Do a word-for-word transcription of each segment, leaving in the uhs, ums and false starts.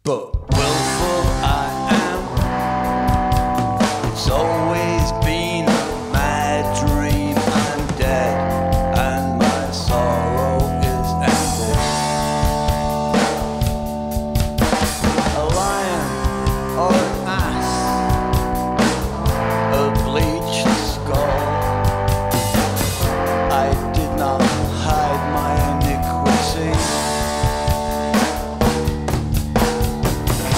but willful I am. It's always been a mad dream. I'm dead and my sorrow is ended. A lion or an ass, a bleached skull. I did not hide my iniquity.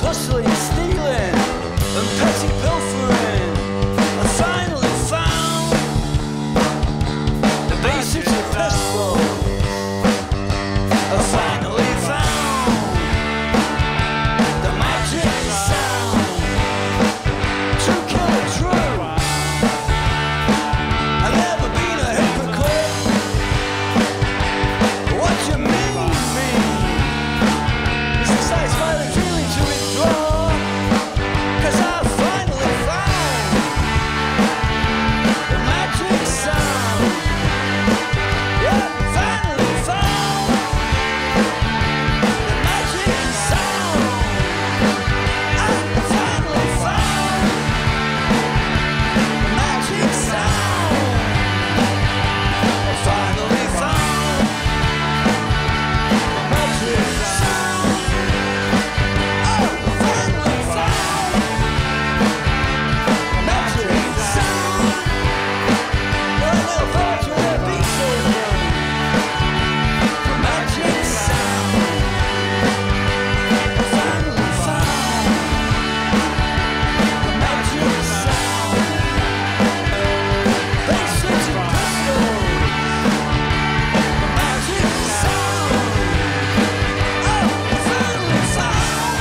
hustling, stealing, and petty pilfering. I finally found the basics of petrol. I finally found the magic sound. True killer, true. I've never been a hypocrite. What you mean, me? Is to satisfy the feeling to withdraw? 'Cause I finally found the magic sound. Yeah, finally found the magic sound. I finally found the magic sound. I finally found the magic sound. Oh, I finally found the magic sound. Well, I never thought you'd ever be so young. The magic sound. I finally found the magic sound. Basics and pistols. The magic sound. Oh, I finally found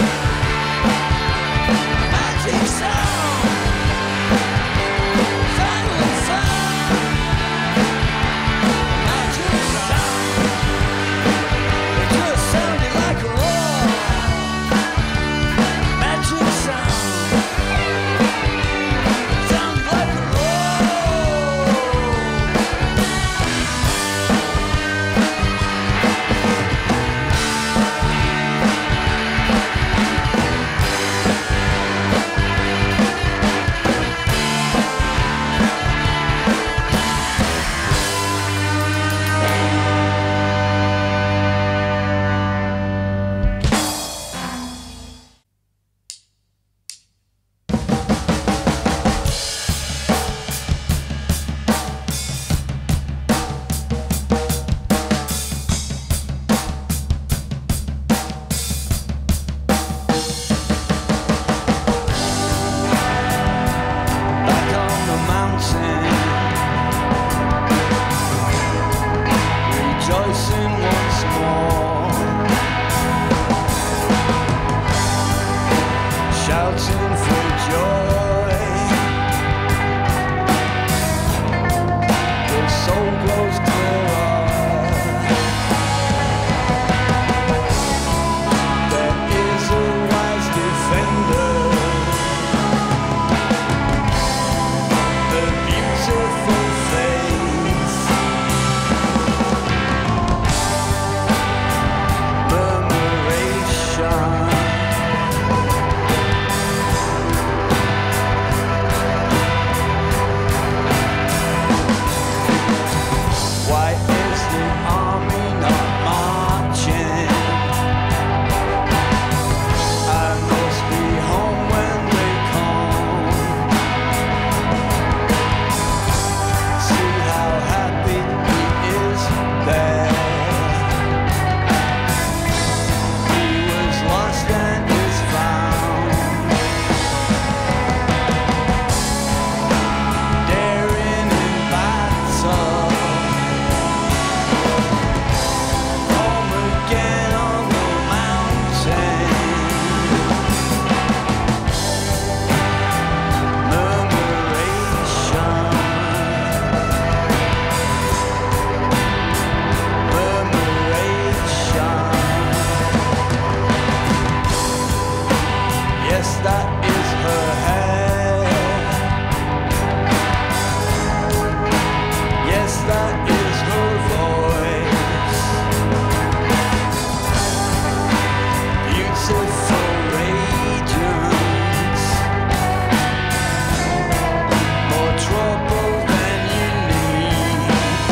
the magic sound. Finally found the magic sound. It just sounded like a roar. Magic sound. Sounded like a roar. Back on the mountain, rejoicing once more, shouting for joy. The soul grows clearer. There is a wise defender. The beautiful face, murmuration. Why is the army not marching? I must be home when they come. See how happy he is there. He was lost and is found. Daring in battle. Home again on the mountain. Murmuration. Murmuration. Yes, that is her hair. Yes, that is her voice. Beautiful radiance. More trouble than you need.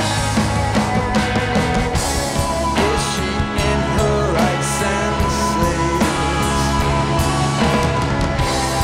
Is she in her right senses?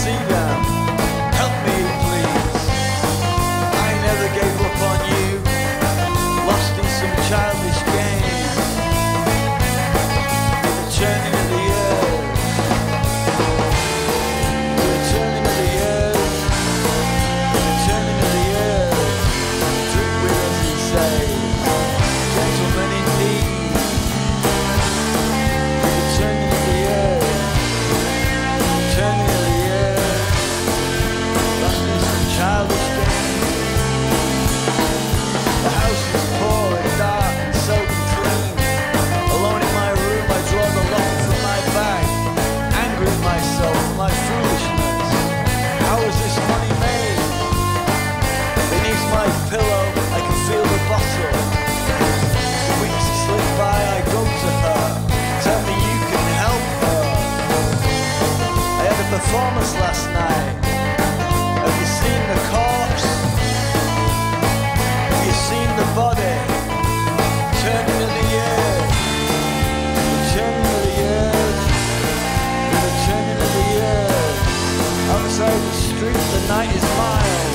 see them. Help me, please. I never gave up on you, lost in some childish game. The turning of the years, the turning of the years, the turning of the years. Drink with us, he says, gentlemen indeed. The turning of the years, the turning of the years, lost in some childish game. The house is poor and dark and soaked and clean. Alone in my room I draw the lock from my bag, angry at myself for my foolishness. How was this money made? Beneath my pillow I can feel the bottle. The weeks slip by, I go to her, tell me you can help her. I had a performance last night. Have you seen the corpse? Have you seen the body? Turning of the years, the turning of the years, the turning of the years. Outside the street the night is mild.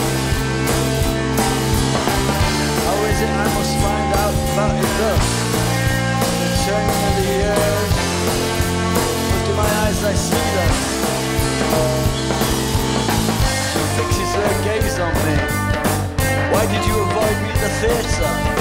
How is it I must find out about it thus? The turning of the years. Look in my eyes, I see them. She fixes her gaze on me. Why did you avoid me at the theatre?